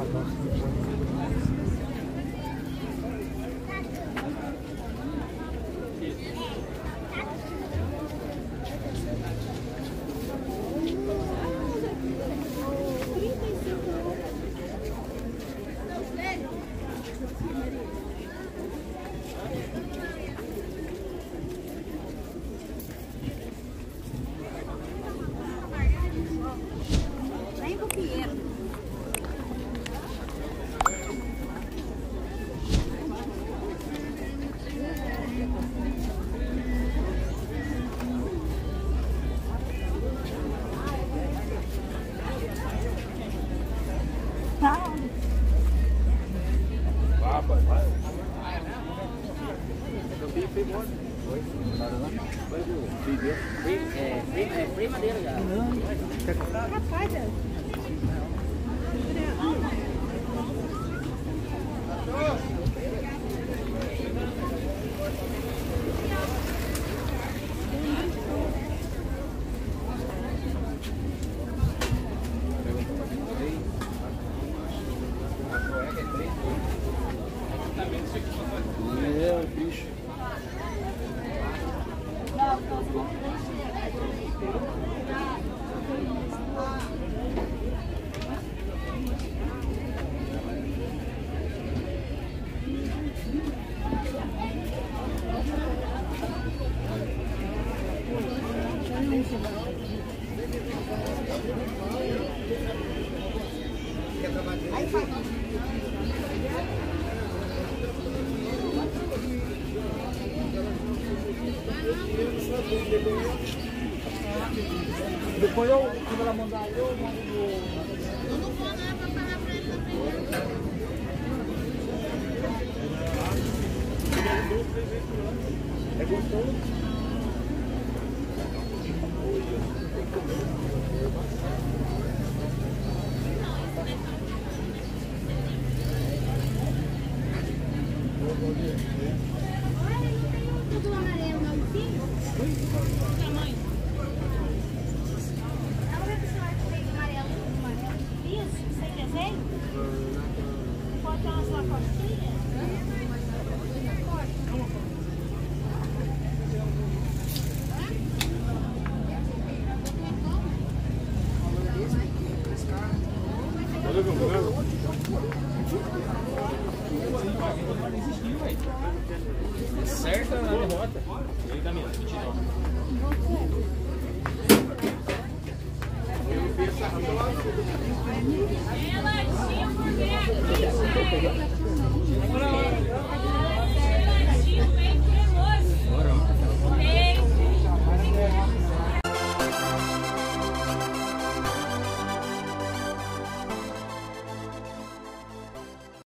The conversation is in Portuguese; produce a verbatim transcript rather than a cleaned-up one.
Depois eu, quando ela mandar, eu mando no... Eu não vou lá pra falar pra ele também. É gostoso. Tudo amarelo, não, sim? Que tamanho? Ela vai precisar de peito amarelo, amarelo. Isso, sem desenho? Pode dar umas lacotinhas? Certa na derrota. Ele caminha, vinte e nove. Ela tinha um aqui,